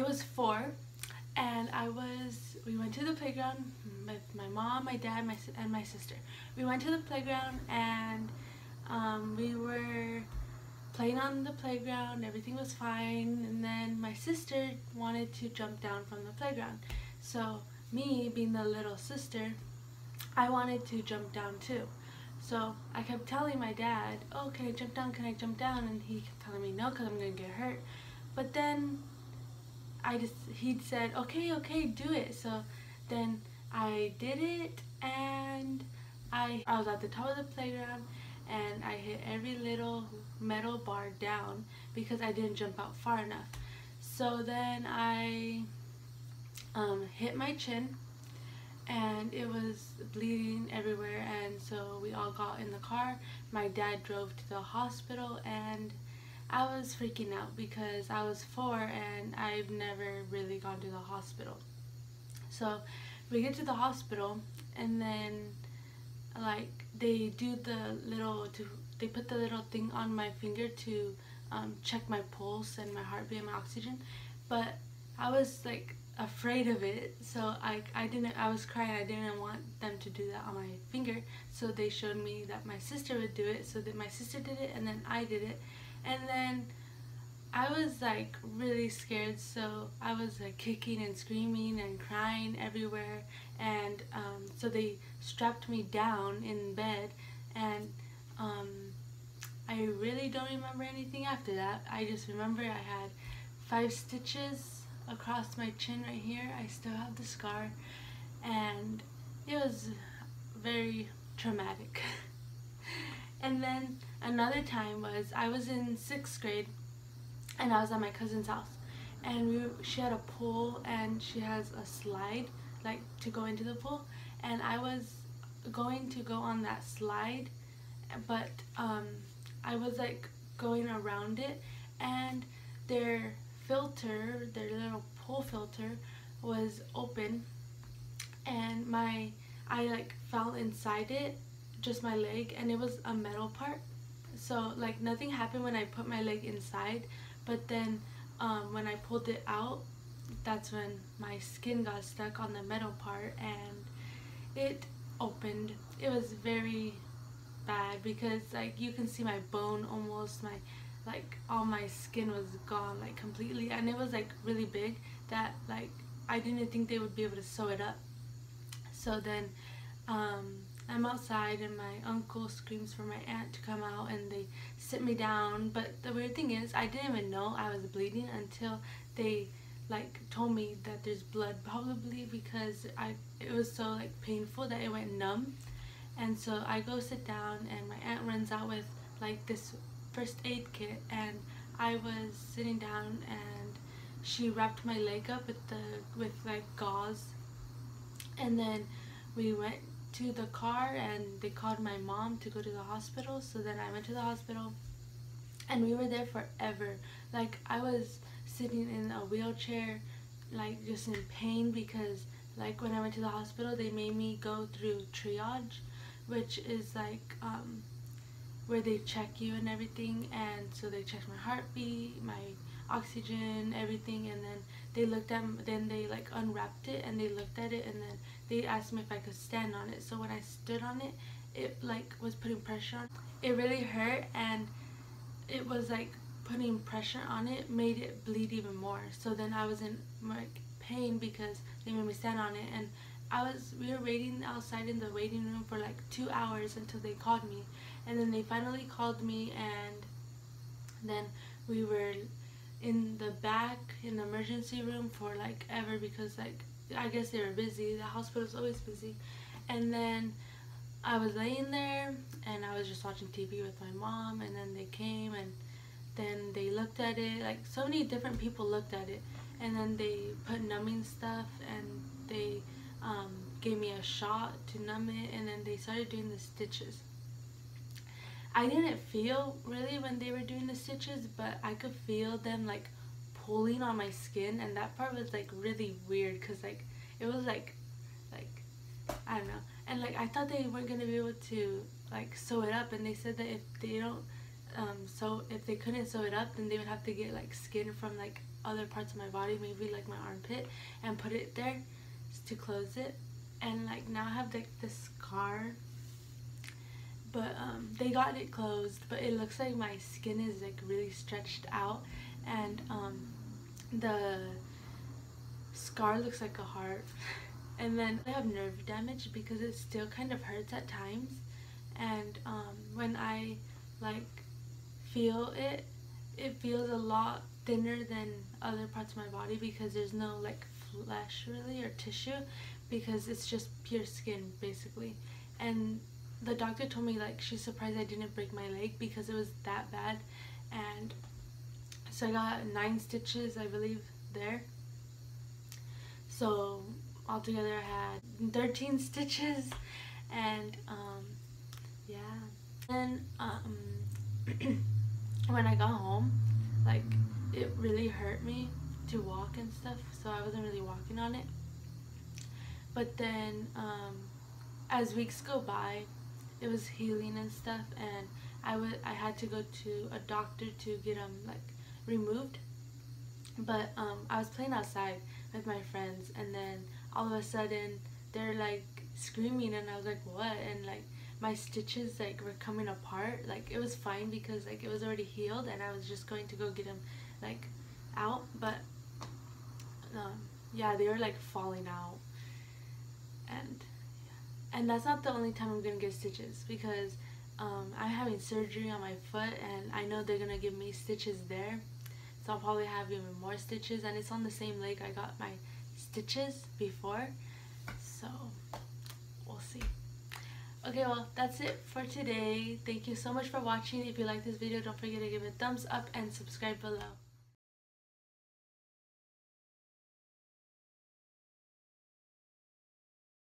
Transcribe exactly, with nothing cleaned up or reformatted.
I was four, and I was, we went to the playground with my mom, my dad, my and my sister. We went to the playground, and um, we were playing on the playground. Everything was fine, and then my sister wanted to jump down from the playground. So me, being the little sister, I wanted to jump down too. So I kept telling my dad, oh, can I jump down, can I jump down? And he kept telling me no, because I'm going to get hurt. But then I just, he said, okay, okay, do it. So then I did it, and I, I was at the top of the playground, and I hit every little metal bar down because I didn't jump out far enough. So then I um, hit my chin, and it was bleeding everywhere, and so we all got in the car. My dad drove to the hospital, and I was freaking out because I was four and I've never really gone to the hospital. So we get to the hospital, and then like they do the little to they put the little thing on my finger to um, check my pulse and my heartbeat and my oxygen, but I was like afraid of it, so I, I didn't I was crying. I didn't want them to do that on my finger, so they showed me that my sister would do it. So that my sister did it, and then I did it, and then I was like really scared, so I was like kicking and screaming and crying everywhere, and um, so they strapped me down in bed, and um, I really don't remember anything after that. I just remember I had five stitches across my chin right here. I still have the scar, and it was very traumatic. And then another time was I was in sixth grade, and I was at my cousin's house, and we she had a pool, and she has a slide like to go into the pool, and I was going to go on that slide, but um, I was like going around it, and their filter, their little pool filter, was open, and my I like fell inside it, just my leg, and it was a metal part. So like nothing happened when I put my leg inside, but then um, when I pulled it out, that's when my skin got stuck on the metal part, and it opened. It was very bad because like you can see my bone almost, my like all my skin was gone like completely, and it was like really big that like I didn't think they would be able to sew it up. So then um, I'm outside, and my uncle screams for my aunt to come out, and they sit me down. But the weird thing is I didn't even know I was bleeding until they like told me that there's blood, probably because I it was so like painful that it went numb. And so I go sit down, and my aunt runs out with like this first aid kit, and I was sitting down, and she wrapped my leg up with the with like gauze, and then we went to the car, and they called my mom to go to the hospital. So then I went to the hospital, and we were there forever. Like I was sitting in a wheelchair, like just in pain, because like when I went to the hospital they made me go through triage, which is like um, where they check you and everything. And so they checked my heartbeat, my oxygen, everything, and then they looked at then they like unwrapped it, and they looked at it, and then they asked me if I could stand on it. So when I stood on it, it like was putting pressure on it. It really hurt, and it was like putting pressure on it made it bleed even more. So then I was in like pain because they made me stand on it, and I was we were waiting outside in the waiting room for like two hours until they called me. And then they finally called me, and then we were in the back in the emergency room for like ever, because like I guess they were busy. The hospital's always busy. And then I was laying there, and I was just watching T V with my mom, and then they came, and then they looked at it. Like so many different people looked at it, and then they put numbing stuff, and they um, gave me a shot to numb it, and then they started doing the stitches. I didn't feel really when they were doing the stitches, but I could feel them like pulling on my skin, and that part was like really weird, because like it was like like I don't know. And like I thought they weren't gonna be able to like sew it up, and they said that if they don't um so if they couldn't sew it up, then they would have to get like skin from like other parts of my body, maybe like my armpit, and put it there to close it. And like now I have like this scar, but um, they got it closed, but it looks like my skin is like really stretched out, and um, the scar looks like a heart. And then I have nerve damage because it still kind of hurts at times, and um, when I like feel it, it feels a lot thinner than other parts of my body because there's no like flesh really or tissue, because it's just pure skin basically. And the doctor told me like she's surprised I didn't break my leg because it was that bad. And so I got nine stitches, I believe, there. So altogether I had thirteen stitches. And um yeah, then um when I got home, like it really hurt me to walk and stuff, so I wasn't really walking on it. But then um as weeks go by, it was healing and stuff, and I would I had to go to a doctor to get them like removed. But um I was playing outside with my friends, and then all of a sudden they're like screaming, and I was like, what? And like my stitches like were coming apart. Like it was fine because like it was already healed, and I was just going to go get them like out. But um yeah, they were like falling out. And and that's not the only time I'm gonna get stitches, because um, I'm having surgery on my foot, and I know they're gonna give me stitches there, so I'll probably have even more stitches. And it's on the same leg I got my stitches before, so we'll see. Okay, well, that's it for today. Thank you so much for watching. If you like this video, don't forget to give it a thumbs up and subscribe below.